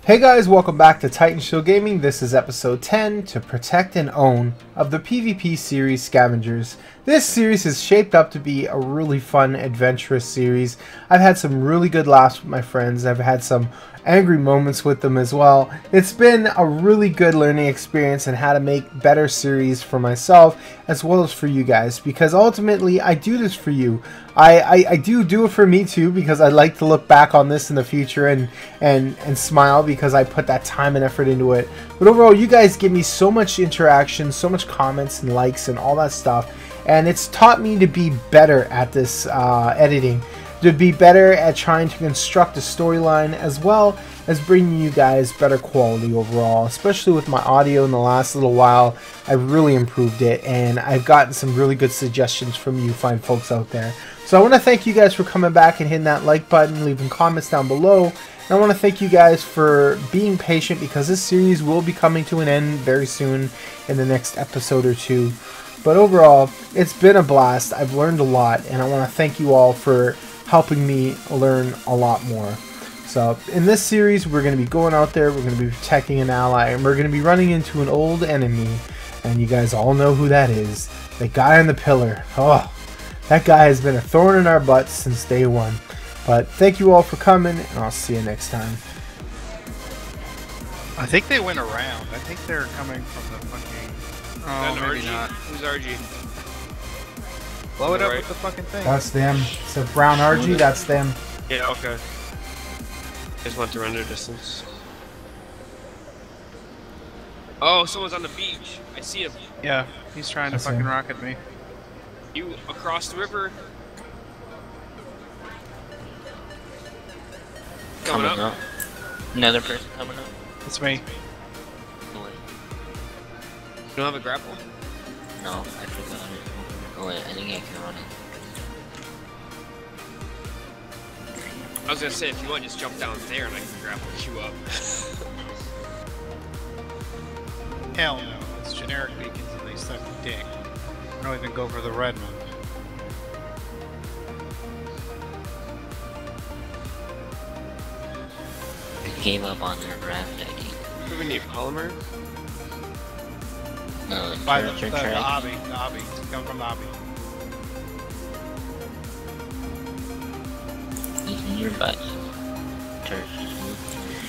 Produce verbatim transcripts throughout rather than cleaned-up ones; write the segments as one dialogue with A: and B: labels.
A: Hey guys, welcome back to Titan Shield Gaming. This is episode ten, to protect and own, of the PvP series Scavengers. This series is shaped up to be a really fun, adventurous series. I've had some really good laughs with my friends. I've had some angry moments with them as well. It's been a really good learning experience and how to make better series for myself as well as for you guys, because ultimately I do this for you. I, I, I do do it for me too, because I like to look back on this in the future and, and, and smile because I put that time and effort into it. But overall, you guys give me so much interaction, so much comments and likes and all that stuff, and it's taught me to be better at this uh, editing, to be better at trying to construct a storyline, as well as bringing you guys better quality overall. Especially with my audio in the last little while, I've really improved it, and I've gotten some really good suggestions from you fine folks out there. So I want to thank you guys for coming back and hitting that like button, leaving comments down below. And I want to thank you guys for being patient, because this series will be coming to an end very soon in the next episode or two. But overall, it's been a blast. I've learned a lot, and I want to thank you all for helping me learn a lot more. So in this series, we're going to be going out there, we're going to be protecting an ally, and we're going to be running into an old enemy, and you guys all know who that is. The guy on the pillar. Oh, that guy has been a thorn in our butts since day one. But thank you all for coming, and I'll see you next time.
B: I think they went around. I think they're coming from the fucking... Oh, maybe
C: R G.
B: not.
C: Who's R G?
B: Blow it up
C: Right.
B: with the fucking thing.
A: That's them. It's a brown R G, that's them.
C: Yeah, okay. Just want to render distance. Oh, someone's on the beach. I see him.
B: Yeah, he's trying
A: That's
B: to fucking
A: him.
B: rocket me.
C: You across the river. Coming,
D: Coming
C: up.
D: up. Another person coming up.
B: It's me.
D: Oh, wait.
C: You don't have a grapple?
D: No, I forgot it. Oh wait, I think I can run it.
C: I was gonna say, if you want, just jump down there and I can grapple you up.
B: Hell no. It's generic beacons and they suck dick. I don't even go for the red one.
D: I gave up on their draft, I think.
C: What do we need? Polymer?
D: No,
B: By the,
D: turrets
B: the,
D: are
B: the
D: trash.
B: obby. The obby. Come from the obby.
D: He's in your butt. Turrets just moved.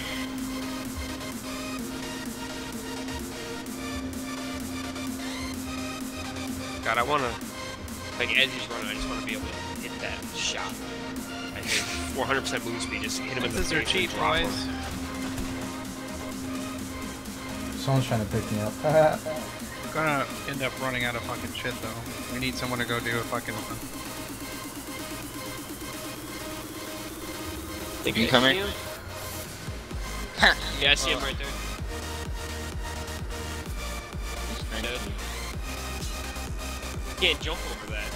C: God, I wanna, like, as he's running, I just wanna be able to hit that shot. I think four hundred percent move speed, just hit him in the
B: This is their
C: face
B: cheat,
C: and drop
B: boys.
C: him.
A: Someone's trying to pick me up.
B: We're gonna end up running out of fucking shit though. We need someone to go do a fucking...
C: Think
D: You
C: I
D: coming?
C: see him? Yeah, I see him right there.
D: He's trying
C: Dead.
D: to-
C: Can't jump over that.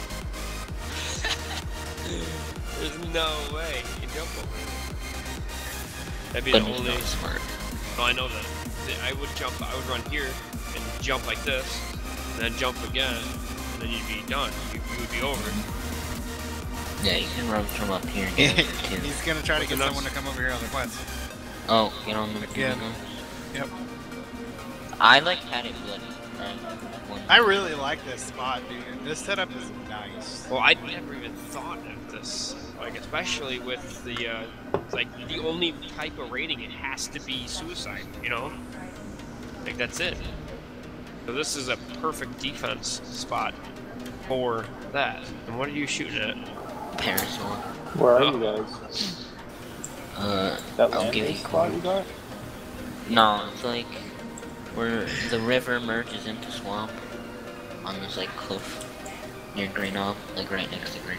C: There's no way you can jump over it. That'd be
D: But
C: the
D: he's
C: only.
D: not smart.
C: No, I know that. I would jump. I would run here and jump like this, and then jump again, and then you'd be done. You, you would be over.
D: Yeah, you can run from up here and get over too.
B: He's gonna try to
C: What's
B: get
C: the
B: someone
C: nuts?
B: to come over here on the quest.
D: Oh, get on the
B: Again.
D: again.
B: Yep.
D: I like had it bloody. Right? One-
B: I really like this spot, dude. This setup is nice.
C: Well, I never even thought of this. Like, especially with the, uh, like, the only type of rating, it has to be suicide, you know? Like, that's it. So this is a perfect defense spot for that. And what are you shooting at?
D: Parasol.
E: Where are
C: Oh.
E: you guys?
D: Uh,
E: That
D: I'll give
E: landing
D: you
E: spot you got?
D: No, it's like where the river merges into swamp on this like cliff near Green Knob, like right next to Green.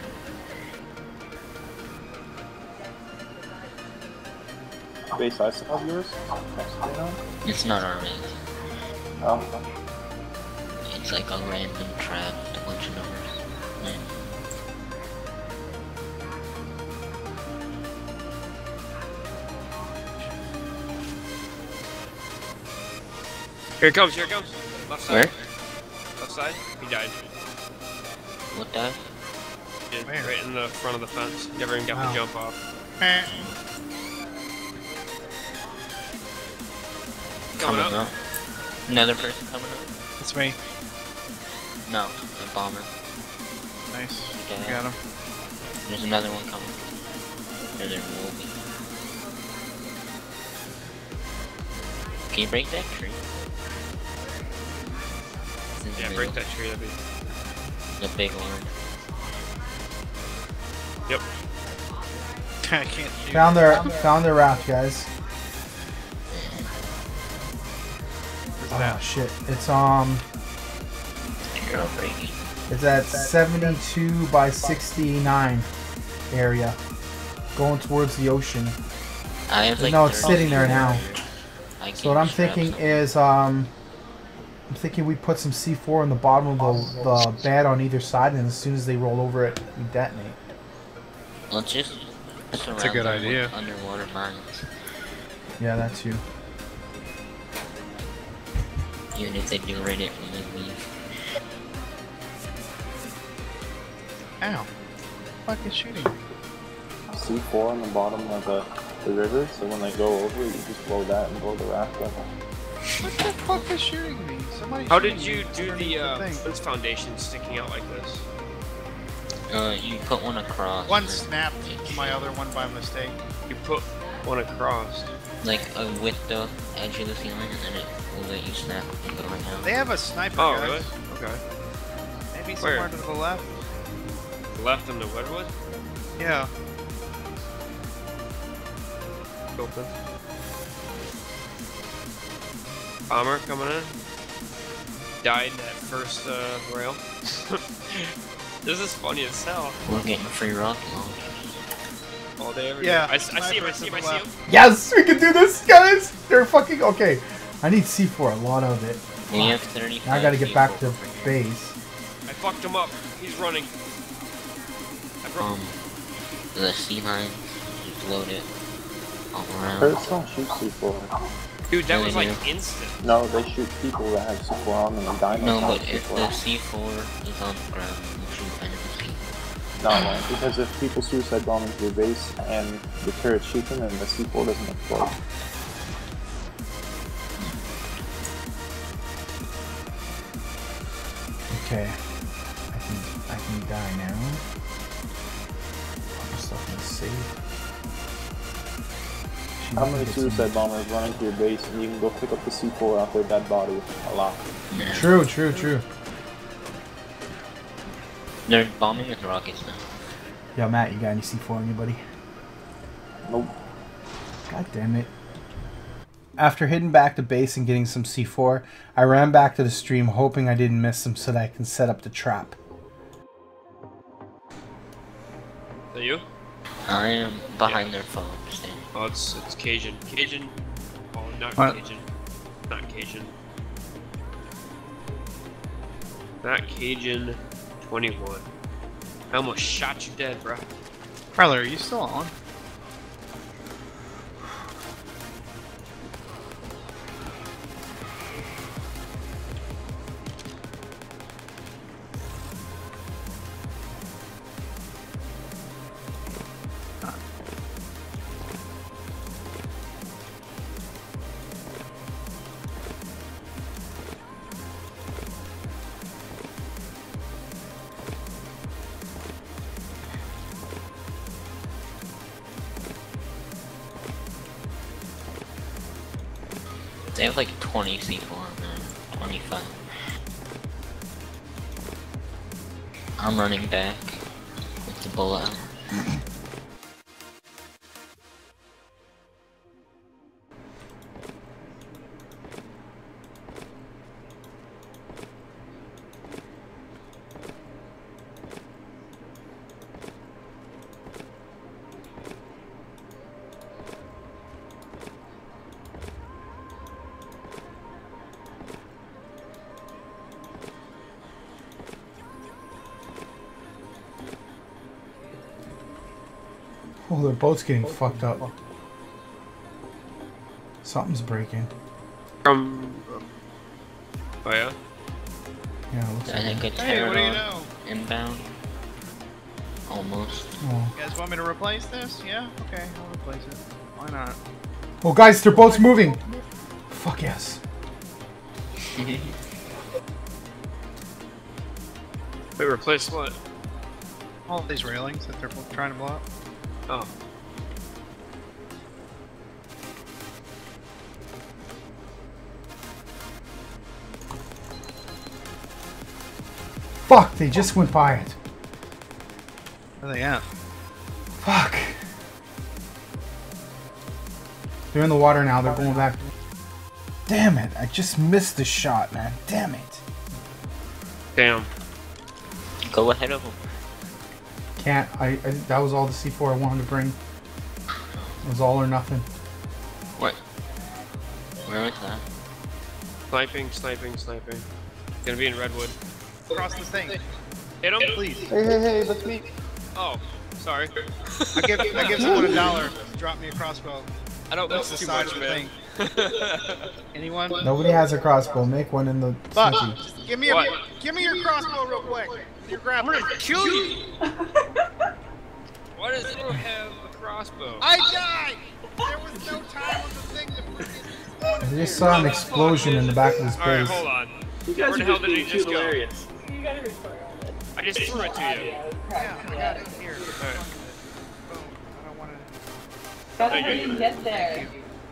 E: Base I still have yours? Next to it on?
D: It's not our base.
E: Oh,
D: It's like a random trap with a bunch of numbers. Yeah.
C: Here it comes, here it comes. Left side.
D: Where?
C: Left side. He died.
D: What that?
C: Yeah,
B: Where?
C: right in the front of the fence. Never even got
B: Wow.
C: the jump off.
B: Eh.
C: coming
D: coming
C: up.
D: up. Another person coming up.
B: It's me.
D: No, a bomber.
B: Nice.
D: Okay.
B: Got him.
D: There's another one coming. Or there will be. Can you break that tree? It's in the
C: Yeah,
D: middle.
C: break that tree. That'd be.
D: The big one.
C: Yep.
B: I can't shoot.
A: Found their found their raft, guys.
B: Where's
A: Oh
B: that?
A: shit! It's um,
D: Girl breaking.
A: it's at seventy-two by sixty-nine area, going towards the ocean.
D: I have like
A: No, it's
D: thirty
A: sitting there now.
D: I
A: So what I'm
D: can strap
A: thinking
D: some.
A: is um, I'm thinking we put some C four in the bottom of the the bed on either side, and as soon as they roll over it, we detonate.
D: Let's just surround
B: a good
D: them with
B: idea.
D: underwater mines.
A: Yeah, that's you.
D: Even if they do raid it when they leave.
B: Ow. Fuck is shooting me?
E: C four on the bottom of the, the river, so when they go over, you just blow that and blow the raft up.
B: What the fuck is shooting me? Somebody
C: How
B: shooting
C: did
B: me
C: you do
B: underneath
C: the uh,
B: thing.
C: fence foundation sticking out like this?
D: Uh, you put one across.
B: One
D: and then
B: snapped
D: it's
B: my other one by mistake.
C: You put one across.
D: Like uh, with the edge of the ceiling, and then it will let you snap and go right down.
B: They have a sniper,
C: Oh,
B: guys.
C: really? Okay.
B: Maybe
C: Where?
B: somewhere to the left.
C: Left in the Wedwood?
B: Yeah.
C: Open. Bomber coming in. Died in that first uh, rail. This is funny as hell.
D: We're getting free rocket launchers.
C: All day, every
B: Yeah,
C: day. I, s- I see him, I
B: sniper
C: see him,
B: to
C: I
B: the
C: see him.
B: left.
A: Yes, we can do this, guys. They're fucking okay. I need C four, a lot of it.
D: We have thirty-five.
A: Now I gotta get back to
D: people.
A: base.
C: I fucked him up. He's running. I broke
D: Um, the sea lines, just load it all around.
E: Turrets don't shoot C four.
C: Dude, that
D: Yeah,
C: was
D: they
C: like
D: do.
C: instant.
E: No, they shoot people that have C four on them and dinos
D: No,
E: have
D: but
E: C
D: if
E: four.
D: the C four is on the ground, you shoot enemies.
E: No, no, because if people suicide bomb into your base and the turrets shoot them and the C four doesn't explode.
A: Okay, I can I can die now. Put myself in the safe. She
E: How
A: might
E: many
A: get some-
E: suicide bombers run into your base and you can go pick up the C four off their dead body? A lot.
A: True, true, true.
D: They're bombing with rockets now.
A: Yo, Matt, you got any C four on you, buddy?
E: Nope.
A: God damn it. After heading back to base and getting some C four, I ran back to the stream hoping I didn't miss them so that I can set up the trap.
C: Is that you?
D: I am behind their phone stand.
C: Oh, it's it's Cajun. Cajun. Oh, not
B: What?
C: Cajun. Not Cajun. Not Cajun. twenty-one. I almost shot you dead, bro.
B: Carla, are you still on?
D: They have like twenty C four on there. twenty-five. I'm running back with the bullet out.
A: Oh, their boat's getting fucked up. Something's breaking.
C: From. Oh yeah.
A: Yeah, it looks
D: I
A: like
D: think a
B: Hey, what do you
D: pterodon
B: know?
D: inbound. Almost.
A: oh.
B: You guys want me to replace this? Yeah? Okay, I'll replace it. Why not?
A: Oh, guys, their boat's moving. fuck yes.
C: Wait, replace what?
B: All these railings that they're trying to blow up.
C: Oh.
A: Fuck, they just went by it.
B: Where are they at?
A: Fuck. They're in the water now, they're going back. Damn it, I just missed the shot, man. Damn it.
C: Damn.
D: Go ahead of them.
A: Can't, I, I that was all the C four I wanted to bring. It was all or nothing.
D: What? Where was that?
C: Sniping, sniping, sniping. Gonna be in Redwood.
B: Across the thing.
C: Hit him?
B: Please.
E: Hey, hey, hey, that's me.
C: Oh, sorry.
B: I give I give someone a dollar to drop me a crossbow.
C: I don't
B: That's
C: miss
B: the
C: too
B: side
C: much,
B: of the
C: man.
B: thing. Anyone?
A: Nobody has a crossbow, make one in the
B: Buck,
A: smithy.
B: just give me a,
C: What?
B: give me your crossbow real quick. Your
C: I'm
B: grappling.
C: gonna kill you! Why does anyone have a crossbow?
B: I died. There was no time on the thing to freaking.
A: I just saw an explosion in the back of his
C: Alright,
A: base.
C: hold on.
F: You guys
C: Where the
F: are
C: hell
F: just
C: did he
F: being too
C: just go?
F: hilarious.
G: You gotta restore all this.
C: I just threw it to you.
B: Yeah, I got it here.
C: Alright.
B: Boom. I don't want to.
G: That's
C: Thank
G: how
C: you.
G: you get there.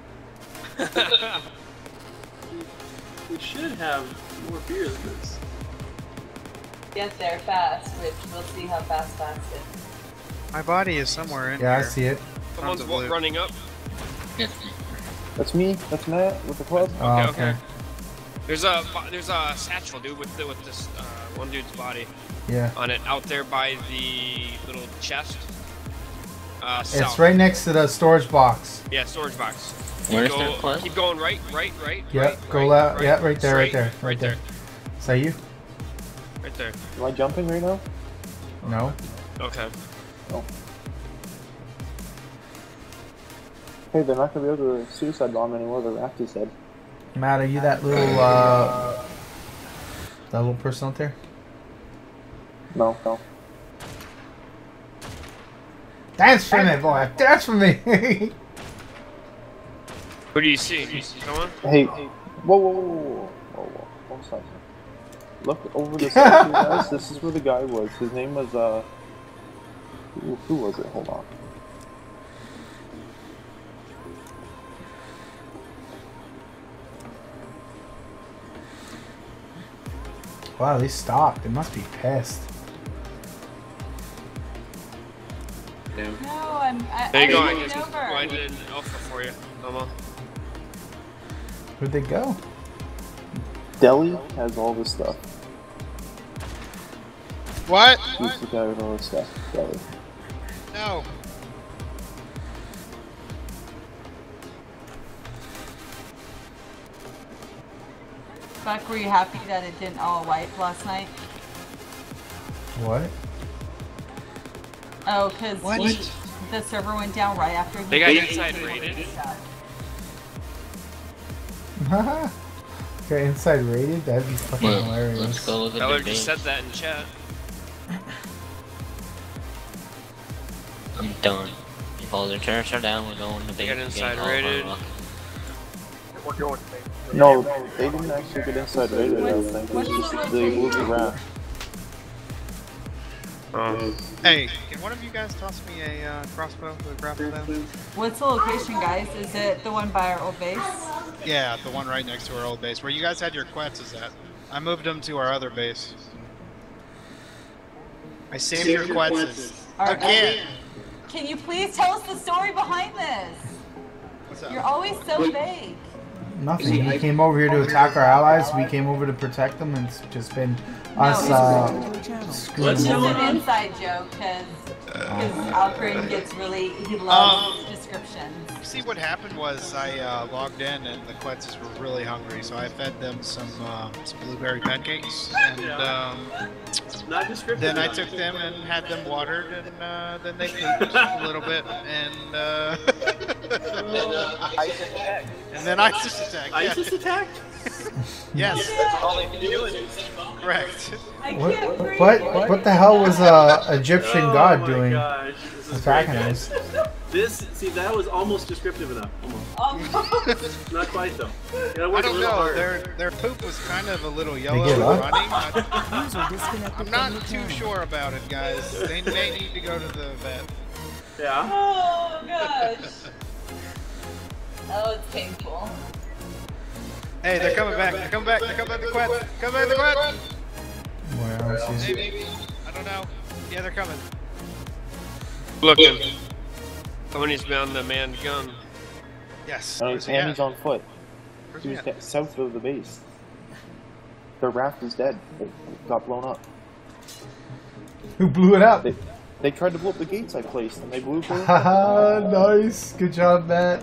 F: We should have more beer than this.
G: Get there fast, which we'll see how fast fast is.
B: My body is somewhere in
A: Yeah, I
B: here.
A: see it.
C: Someone's
B: Tons of loot.
C: running up.
D: Yes.
E: That's me. That's Matt with the club.
A: Oh,
C: Okay,
A: okay.
C: okay. There's a bo- there's a satchel, dude, with the, with this uh, one dude's body
A: Yeah.
C: on it out there by the little chest. Uh,
A: It's
C: south.
A: right next to the storage box.
C: Yeah, storage box.
D: Where's
C: Go-
D: their club?
C: Keep going right, right, right.
A: Yeah,
C: right,
A: go
C: right,
A: left. Yeah, right there, right
C: straight,
A: there, right there. Is that you?
C: Right there.
E: Am I jumping right now?
A: No.
C: Okay.
E: Hey, they're not gonna be able to suicide bomb anymore. The raft is dead.
A: Matt, are you that little, uh... that little person out there?
E: No, no.
A: Dance for me, boy! Dance for me!
C: Who do you see? Do you see someone?
E: Hey, whoa, whoa, whoa, whoa, whoa, whoa, whoa. One second. Look over the side, here, guys. This is where the guy was. His name was, uh... Who, who was it? Hold on.
A: Wow, they stopped. They must be pissed.
F: Damn.
G: No, I'm. I,
C: There you go.
G: I'm
C: I
G: moving
C: just
G: over.
C: blinded an alpha for you. Come on.
A: Where'd they go?
E: Delhi has all this stuff.
B: What?
E: He's the guy with all this stuff. Delhi.
B: No.
G: Buck, were you happy that it didn't all wipe last night?
A: What?
G: Oh, because
B: What?
G: the server went down right after he
C: They got
G: did
C: inside
G: the
C: rated.
G: stuff.
A: Haha. Okay, inside rated? That'd be fucking
D: Well,
A: hilarious.
D: let's go look at
C: I
D: the
C: would just
D: base.
C: said that in chat.
D: I'm done. If all their turrets are down, we're going to base.
C: Get
D: We're
C: inside
D: getting all of our
C: rated.
D: luck.
E: No, they didn't actually get inside rated, I don't think. It was
G: What's-
E: just they moved the raft.
C: Um,
B: Hey, can one of you guys toss me a uh, crossbow with a grapple then?
G: What's the location, guys? Is it the one by our old base?
B: Yeah, the one right next to our old base, where you guys had your quets is at. I moved them to our other base. I saved your quets
G: Our-
B: again.
G: Can you please tell us the story behind this?
B: What's up?
G: You're always so vague.
A: Nothing. He came over here to attack our allies. We came over to protect them, and it's just been us uh, screwing
G: It's
A: them
G: just
A: over.
G: an inside joke because Alfred gets really, he loves descriptions.
B: See, what happened was I uh, logged in and the Quetzes were really hungry, so I fed them some, uh, some blueberry pancakes, and um,
F: Not descriptive
B: then I
F: enough.
B: took them and had them watered, and uh, then they pooped a little bit, and uh, and then I just attacked. Yeah.
F: ISIS attacked?
B: Yes,
F: All they can do is
B: correct.
G: I
A: What,
G: can't breathe.
A: what, what the hell was uh, Egyptian
F: Oh
A: god
F: my
A: doing
F: gosh, this is
A: attacking
F: great,
A: us?
F: guys. This, see, that was almost descriptive enough. Almost.
G: Almost.
F: Not quite though. You gotta
B: I
F: work a
B: don't
F: little
B: know.
F: harder.
B: Their their poop was kind of a little yellow
A: give
B: and
A: up?
B: running. I,
H: User disconnected
B: I'm
H: from
B: not
H: your
B: too
H: channel.
B: sure about it, guys. They may need to go to the vet.
F: Yeah.
G: Oh gosh. Oh, it's painful.
B: Hey, they're coming back. They're coming back. They're coming back to Quet. Come back to Quet.
A: Where else is it?
B: Maybe. I don't know. Yeah, they're coming.
C: Looking. Somebody's beyond the manned gun.
B: Yes.
E: And,
B: Where's he
E: and
B: at?
E: he's on foot.
B: Where's
E: He
B: he
E: was
B: at?
E: ca- south of the base. Their raft is dead. It got blown up.
A: Who blew it up?
E: They, they tried to blow up the gates I placed, and they blew through.
A: Haha, nice. Good job, Matt.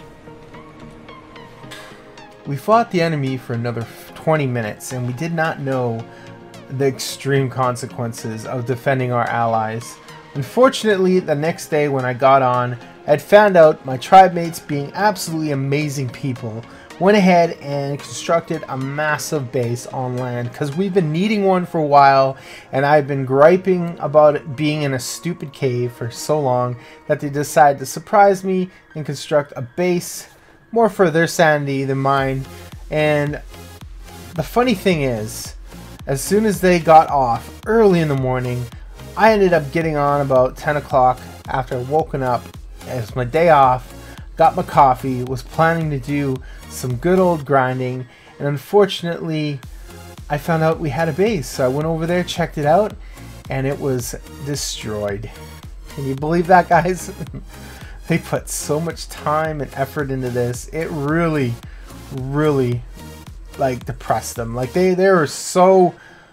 A: We fought the enemy for another twenty minutes, and we did not know the extreme consequences of defending our allies. Unfortunately, the next day when I got on, I had found out my tribe mates, being absolutely amazing people, went ahead and constructed a massive base on land because we've been needing one for a while, and I've been griping about it being in a stupid cave for so long that they decided to surprise me and construct a base more for their sanity than mine. And the funny thing is, as soon as they got off early in the morning, I ended up getting on about ten o'clock after woken up. It was my day off, got my coffee, was planning to do some good old grinding, and unfortunately I found out we had a base. So I went over there, checked it out, and it was destroyed. Can you believe that, guys? They put so much time and effort into this. It really, really, like, depressed them. Like, they, they were so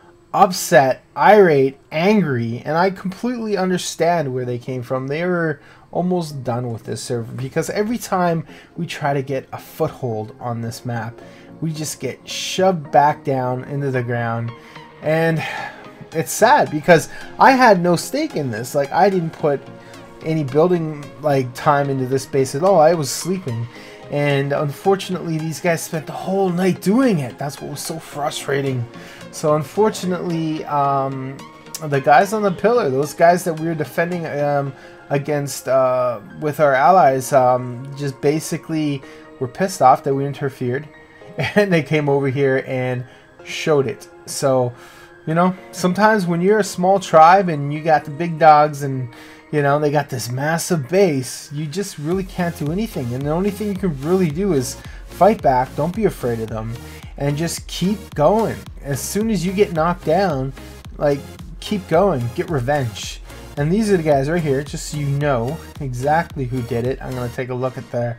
A: upset, irate, angry, and I completely understand where they came from. They were almost done with this server because every time we try to get a foothold on this map, we just get shoved back down into the ground. And it's sad because I had no stake in this. Like, I didn't put any building like time into this base at all. I was sleeping, and unfortunately these guys spent the whole night doing it. That's what was so frustrating. So unfortunately, um, the guys on the pillar, those guys that we were defending um, against uh, with our allies, um, just basically were pissed off that we interfered, and they came over here and showed it. So, you know, sometimes when you're a small tribe and you got the big dogs and, you know, they got this massive base, you just really can't do anything. And the only thing you can really do is fight back. Don't be afraid of them. And just keep going. As soon as you get knocked down, like, keep going. Get revenge. And these are the guys right here, just so you know exactly who did it. I'm going to take a look at their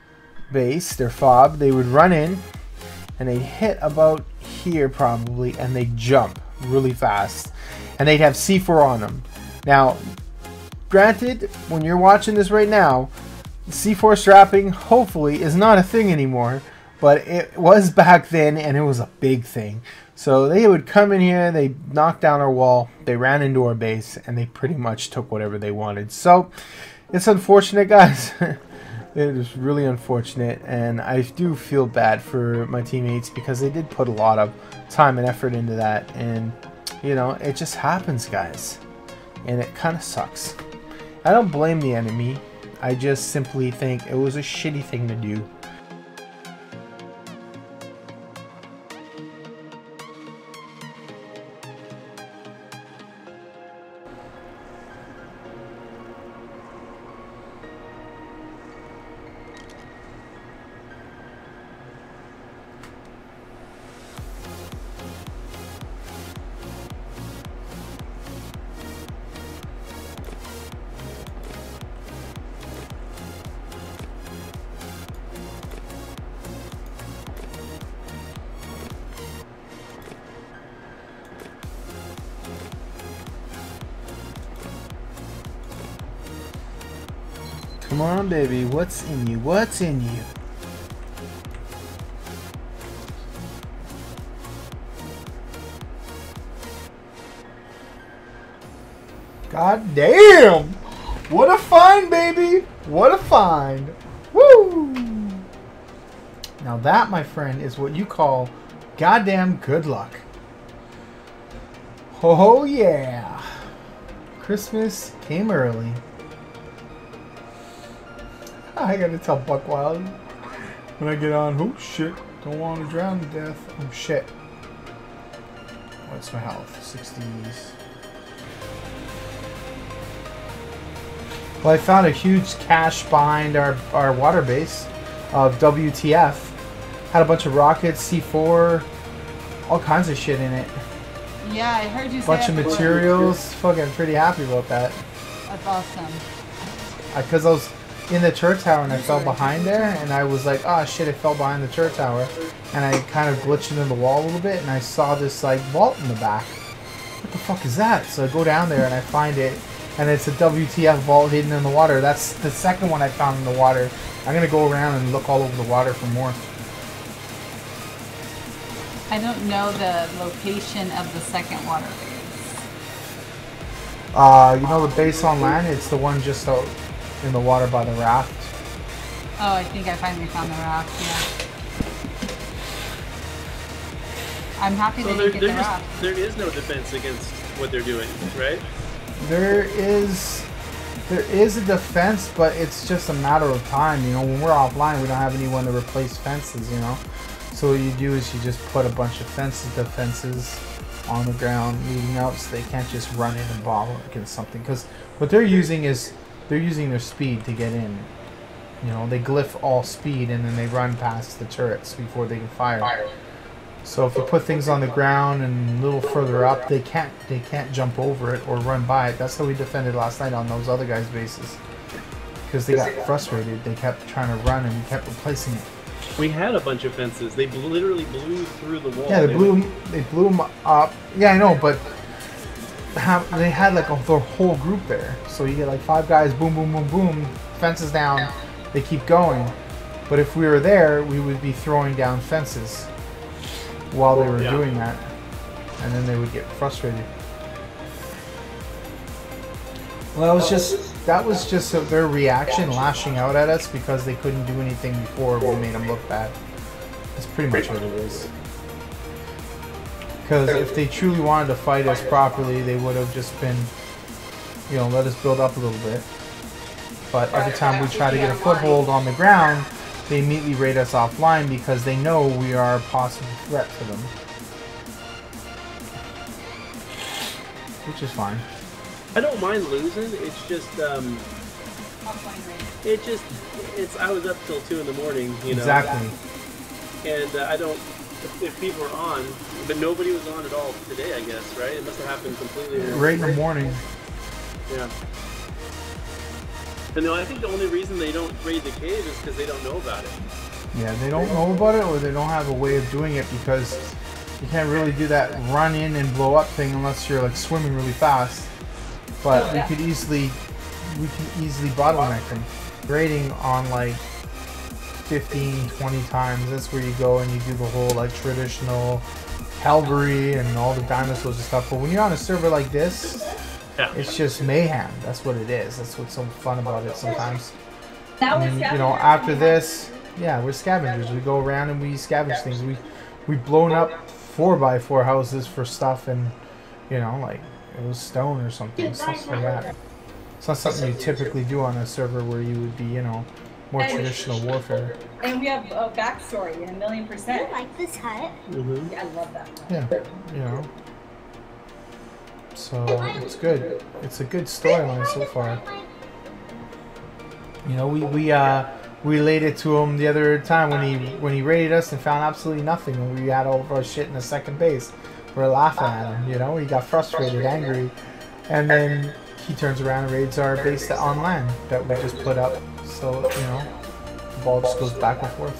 A: base, their fob. They would run in, and they'd hit about here probably, and they'd jump really fast. And they'd have C four on them. Now, granted, when you're watching this right now, C four strapping hopefully is not a thing anymore, but it was back then, and it was a big thing. So they would come in here, they knocked down our wall, they ran into our base, and they pretty much took whatever they wanted. So it's unfortunate, guys. It is really unfortunate, and I do feel bad for my teammates because they did put a lot of time and effort into that, and you know, it just happens, guys, and it kind of sucks. I don't blame the enemy. I just simply think it was a shitty thing to do. Come on, baby. What's in you? What's in you? God damn! What a find, baby! What a find! Woo! Now that, my friend, is what you call goddamn good luck. Oh yeah! Christmas came early. I gotta tell Buckwild. when I get on. Oh shit! Don't want to drown to death. Oh shit! What's my health? sixties. Well, I found a huge cache behind our our water base of W T F. Had a bunch of rockets, C four, all kinds of shit in it.
G: Yeah, I heard you say
A: Bunch of
G: that.
A: materials. Fucking pretty happy about that.
G: That's awesome.
A: Because I, I was in the turret tower and I fell behind there, and I was like, oh shit, I fell behind the turret tower, and I kind of glitched into the wall a little bit, and I saw this like vault in the back. What the fuck is that? So I go down there and I find it, and it's a W T F vault hidden in the water. That's the second one I found in the water. I'm gonna go around and look all over the water for more.
G: I don't know the location of the second water base.
A: Uh, you know the base on land? It's the one just out in the water by the raft.
G: Oh, I think I finally found the raft, yeah. I'm happy
F: So
G: they
F: there,
G: didn't get
F: there,
G: the
F: just,
G: raft.
F: there is no defense against what they're doing, right?
A: There is, there is a defense, but it's just a matter of time. You know, when we're offline, we don't have anyone to replace fences. You know, so what you do is you just put a bunch of fences, defenses, on the ground leading out, so they can't just run in and bomb against something. Because what they're using is they're using their speed to get in. You know, they glyph all speed and then they run past the turrets before they can fire. So if you put things on the ground and a little further up, they can't they can't jump over it or run by it. That's how we defended last night on those other guys' bases. Because they got frustrated, they kept trying to run and we kept replacing it.
F: We had a bunch of fences. They bl literally blew through the wall.
A: Yeah, they blew them, they blew them up. Yeah, I know, but have, they had like a their whole group there. So you get like five guys, boom, boom, boom, boom, fences down. They keep going. But if we were there, we would be throwing down fences while they were
F: Yeah.
A: doing that, and then they would get frustrated. Well, that was just that was just a, their reaction, lashing out at us because they couldn't do anything before we made them look bad. That's pretty much what it is. Because if they truly wanted to fight us properly, they would have just been, you know, let us build up a little bit. But every time we try to get a foothold on the ground, they immediately raid us offline because they know we are a possible threat to them. Which is fine.
F: I don't mind losing. It's just, um, it just, it's. I was up till two in the morning, you know.
A: Exactly.
F: And uh, I don't. If, if people are on, but nobody was on at all today, I guess, right? It must have happened completely.
A: Right in the morning.
F: Yeah. But no, I think the only reason they don't raid the cave is because they don't know about it.
A: Yeah, they don't know about it, or they don't have a way of doing it because you can't really do that run in and blow up thing unless you're like swimming really fast. But we could easily, we can easily bottleneck them. Raiding on like fifteen, twenty times. That's where you go and you do the whole like traditional Calvary and all the dinosaurs and stuff. But when you're on a server like this,
F: Yeah.
A: it's just mayhem. That's what it is. That's what's so fun about it sometimes.
G: That
A: And then, you know, after this, yeah, we're scavengers. We go around and we scavenge things. We we've blown up four by four houses for stuff, and you know, like it was stone or something, stuff like that. It's not something you typically do on a server where you would be, you know, more traditional warfare.
H: And we have a backstory in a million percent.
I: I like this hut.
F: Mm-hmm.
H: Yeah, I love that.
A: Yeah, you know. So it's good. It's a good storyline so far. You know, we we uh we laid it to him the other time when he when he raided us and found absolutely nothing, and we had all of our shit in the second base. We're laughing at him, you know. He got frustrated, angry, and then he turns around and raids our base on land that we just put up. So you know, the ball just goes back and forth.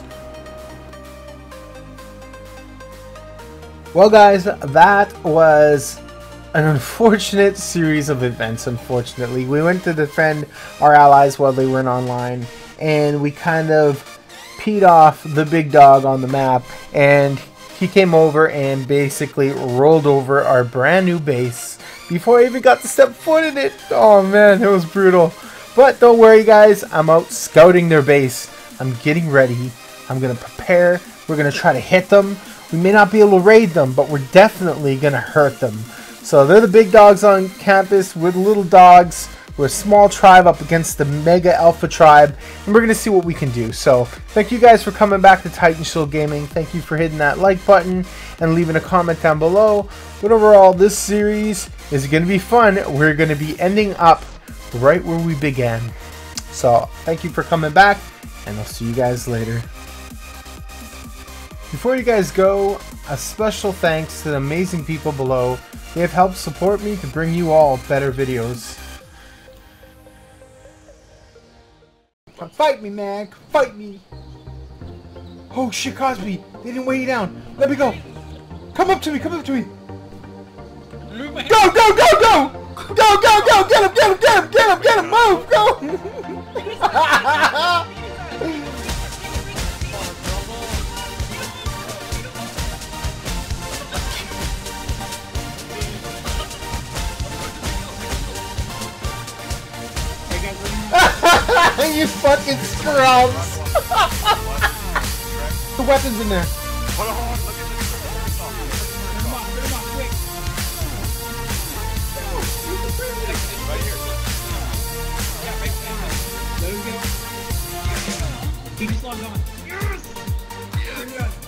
A: Well, guys, that was an unfortunate series of events. Unfortunately, we went to defend our allies while they weren't online, and we kind of peed off the big dog on the map, and he came over and basically rolled over our brand new base before I even got to step foot in it. Oh man, it was brutal. But don't worry, guys, I'm out scouting their base. I'm getting ready. I'm gonna prepare. We're gonna try to hit them. We may not be able to raid them, but we're definitely gonna hurt them. So they're the big dogs on campus. We're the little dogs. We're a small tribe up against the Mega Alpha tribe, and we're going to see what we can do. So, thank you guys for coming back to Titan Shield Gaming. Thank you for hitting that like button and leaving a comment down below. But overall, this series is going to be fun. We're going to be ending up right where we began. So, thank you for coming back, and I'll see you guys later. Before you guys go, a special thanks to the amazing people below. They have helped support me to bring you all better videos. Fight me, man! Fight me! Oh shit, Cosby! They didn't weigh you down! Let me go! Come up to me! Come up to me! Go! Go! Go! Go! Go! Go! Go! Get him! Get him! Get him! Get him! Get him! Move! Go! You fucking scrubs! The weapon's in there.
I: Hold on, hold on, look at this. Put him off, put him off, quick. Right here, look. Yeah, right there. Let him go. He just logged on. Yes! Yes!